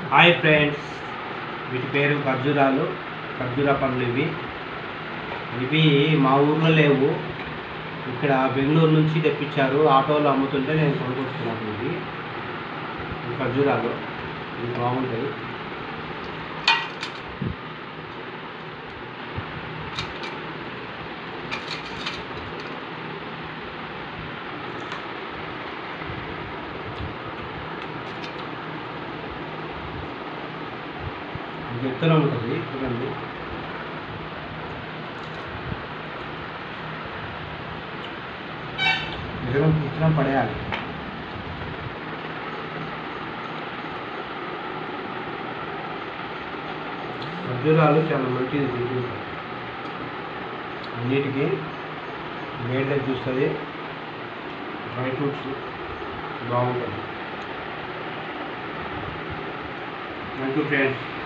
Hi friends, వీటి పేరు ఖర్జూరాలు. ఖర్జూరా పండ్లు ఇవి మా ఊర్లో లేవు. ఇక్కడ బెంగళూరు నుంచి తెప్పించారు. ఆటోలో అమ్ముతుంటే నేను కొనుక్కొస్తున్నాను. ఇవి ఖర్జూరాలు, ఇవి బాగుంటాయి. విత్తనం ఉంటుంది, చూడండి. విత్తనం పడేయాలి. ఖర్జూరాలు చాలా మంచిది. అన్నిటికీ వేడి చూస్తుంది. డ్రై ఫ్రూట్స్ బాగుంటుంది. Thank you friends.